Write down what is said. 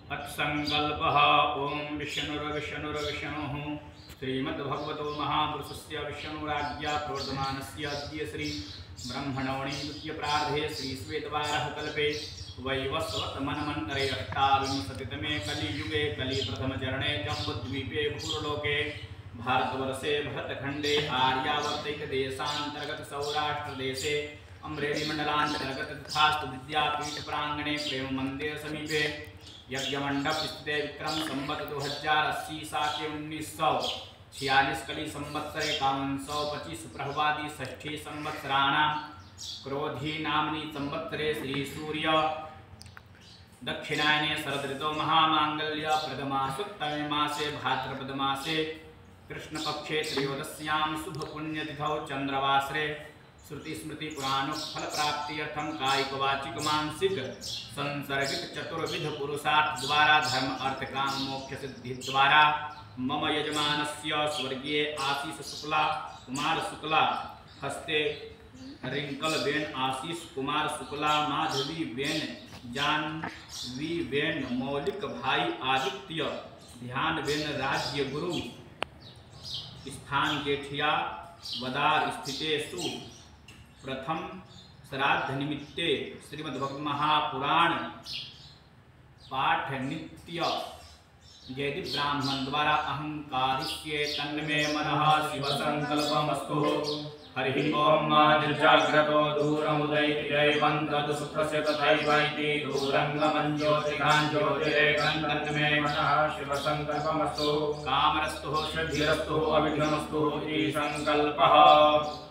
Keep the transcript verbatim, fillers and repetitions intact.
अत्संकल्पः ओम विष्णुर्विष्णुर्विष्णुः श्रीमद्भगवतो महापुरुषस्य विष्णुराज्ञा प्रवर्तमानस्य अद्य श्री ब्रह्मणवणी द्वितीय प्रार्धे श्री श्वेतवारः कल्पे वैवस्वत मनमन्तरे अष्टाविंशतितमे कलियुगे कलि प्रथम चरणे जम्बुद्वीपे भूर्लोके भारतवर्षे भरतखंडे आर्यावर्तिक देशांतर्गत सौराष्ट्र देशे अमरेली मंडलांतर्गत तथास्तु विद्यापीठ प्रांगणे प्रेम मंदिर समीपे यज्ञ मंडप स्थित विक्रम संवत दो हजार अस्सी साके उन्नीस सौ छियालीस कली संवत्सर एकावन सौ पच्चीस प्रभवादी षष्ठी संवत्सराणां क्रोधी नामनी संवत्सरे श्री सूर्य दक्षिणायने शरद ऋतौ महामांगल्य प्रथमासुत्तमे मासे भाद्रपद मासे कृष्ण पक्षे त्रयोदश्यां शुभ पुण्यतिथौ चंद्रवासरे श्रुति स्मृति पुराण फल प्राप्ति अर्थम कायिक वाचिक मानसिक संसर्गिक चतुर्विध पुरुषार्थ द्वारा धर्म अर्थ काम मोक्ष सिद्धि द्वारा मम यजमानस्य स्वर्गीय आशीष शुक्ला कुमार शुक्ला हस्ते रिंकल बेन आशीष कुमार शुक्ला माधवी बेन जानवी बेन मौलिक भाई आदित्य ध्यान बेन राज्य गुरु स्थान गेठिया वदार स्थितेषु प्रथम श्राद्ध निमित्ते श्रीमद्भगवत महापुराण पाठ नित्य जयदीप ब्राह्मण द्वारा अहंकारिष्ये तन्मे मनः शिव संकल्पमस्तु हरि ओम निर्जाग्रतो दूरमुदैत्यैवन्तु सुप्रस्य तथैवैति दूरङ्गमं ज्योतिकां ज्योतिरेकं तन्मे मनः शिव संकल्पमस्तु कामरस्तु सिद्धिरस्तु अविघ्नमस्तु इति संकल्पः।